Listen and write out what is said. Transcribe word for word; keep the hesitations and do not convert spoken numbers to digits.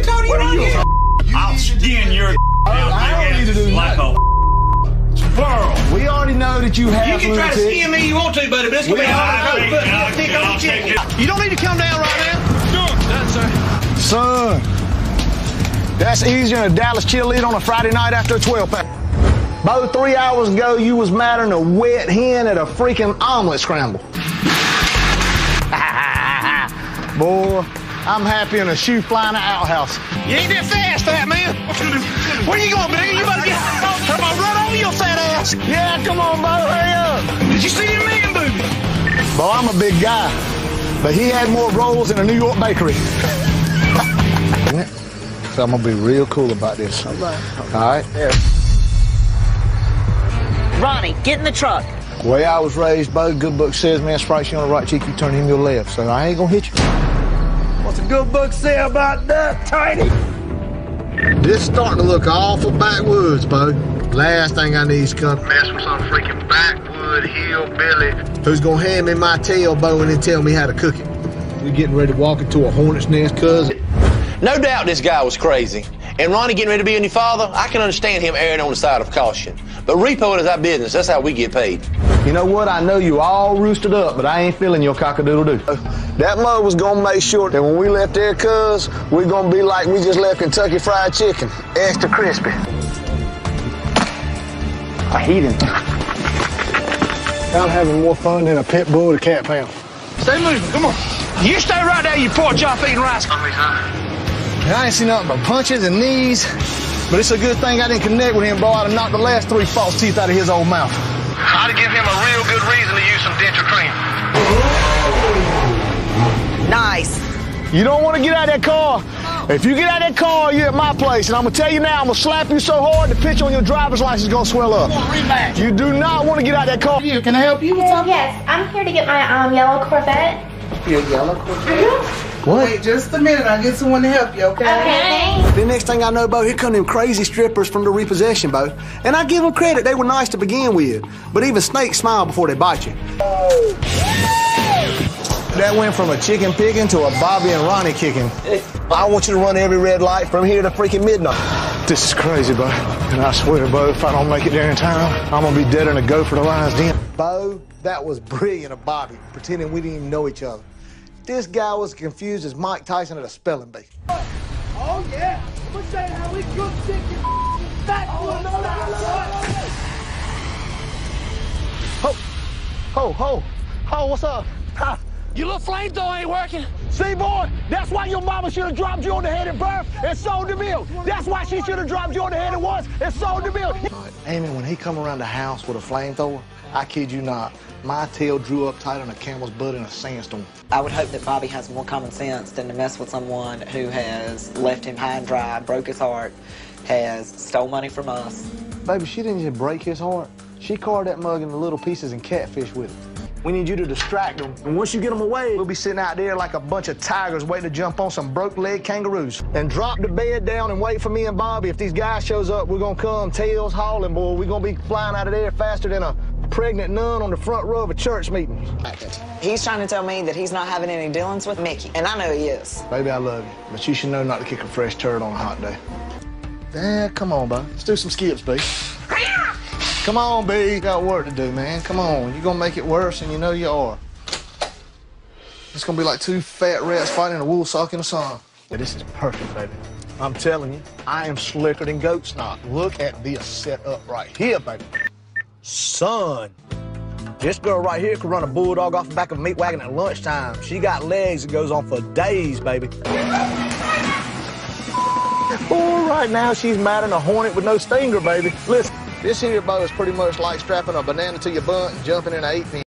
you, Tony? What are you? you I'll skin your I don't need to do like nothing. a squirrel. We already know that you have You can try to lunatic. skin me you want to, buddy, but it's gonna be hard to put a stick on the chicken. You don't need to come down right now. Sure. Done, sir. Son, that's easier than a Dallas cheerleader on a Friday night after a twelve pack. About three hours ago, you was madder than a wet hen at a freaking omelet scramble. Boy, I'm happy in a shoe flying out outhouse. You ain't that fast, fat man. Where you going, man? You better get. I'm gonna run over your fat ass. Yeah, come on, Bo, hurry up. Did you see him man booty? Bo, I'm a big guy, but he had more rolls in a New York bakery. So I'm gonna be real cool about this. All right. All right. Yeah. Ronnie, get in the truck. The way I was raised, Bo, good book says, man, strikes you on the right cheek, you turn him your left. So I ain't gonna hit you. What's the good book say about that, Tiny? This is starting to look awful backwoods, Bo. Last thing I need is come mess with some freaking backwood hillbilly who's gonna hand me my tailbone and tell me how to cook it. You're getting ready to walk into a hornet's nest, cousin. No doubt this guy was crazy. And Ronnie getting ready to be a new father, I can understand him erring on the side of caution. But repo is our business. That's how we get paid. You know what? I know you all roosted up, but I ain't feeling your cock-a-doodle-doo. That mother was gonna make sure that when we left there, cuz, we're gonna be like we just left Kentucky Fried Chicken. Extra crispy. I hate him. I'm having more fun than a pit bull with a cat pound. Stay moving, come on. You stay right there, you pork chop eating rice. I ain't seen nothing but punches and knees, but it's a good thing I didn't connect with him, bro. I'd have knocked the last three false teeth out of his old mouth. I'd have given him a real good reason to use some denture cream. Nice. You don't want to get out of that car. If you get out of that car, you're at my place, and I'm gonna tell you now, I'm gonna slap you so hard the pitch on your driver's license is gonna swell up. You do not want to get out of that car. Can I help you with something? Yes, I'm here to get my um, yellow Corvette. Your yellow Corvette? Mm-hmm. What? Wait just a minute, I'll get someone to help you, okay? Okay. The next thing I know, Bo, here come them crazy strippers from the repossession, Bo. And I give them credit, they were nice to begin with. But even snakes smile before they bite you. That went from a chicken picking to a Bobby and Ronnie kicking. I want you to run every red light from here to freaking midnight. This is crazy, Bo. And I swear, Bo, if I don't make it there in time, I'm gonna be deader than a goat for the lion's den. Bo, that was brilliant of Bobby, pretending we didn't even know each other. This guy was confused as Mike Tyson at a spelling bee. Oh, yeah. I'm gonna show you how we cook chicken. Back one. Ho, ho, ho, ho, what's up? Ha. Your little flamethrower ain't working. See, boy, that's why your mama should have dropped you on the head at birth and sold the milk. That's why she should have dropped you on the head at once and sold the milk. Amy, when he come around the house with a flamethrower, I kid you not, my tail drew up tight on a camel's butt in a sandstorm. I would hope that Bobby has more common sense than to mess with someone who has left him high and dry, broke his heart, has stole money from us. Baby, she didn't just break his heart. She carved that mug into little pieces and catfish with it. We need you to distract them. And once you get them away, we'll be sitting out there like a bunch of tigers waiting to jump on some broke-leg kangaroos. And drop the bed down and wait for me and Bobby. If these guys shows up, we're gonna come tails hauling, boy. We're gonna be flying out of there faster than a pregnant nun on the front row of a church meeting. He's trying to tell me that he's not having any dealings with Mickey, and I know he is. Baby, I love you, but you should know not to kick a fresh turd on a hot day. Yeah, come on, bud. Let's do some skips, B. Come on, B. You got work to do, man. Come on. You're gonna make it worse, and you know you are. It's gonna be like two fat rats fighting in a wool sock in the sun. Yeah, this is perfect, baby. I'm telling you, I am slicker than goat snot. Look at this setup right here, baby. Son, this girl right here could run a bulldog off the back of a meat wagon at lunchtime. She got legs that goes on for days, baby. Oh, right now she's mad at a hornet with no stinger, baby. Listen, this here bow is pretty much like strapping a banana to your butt and jumping in an eight pin.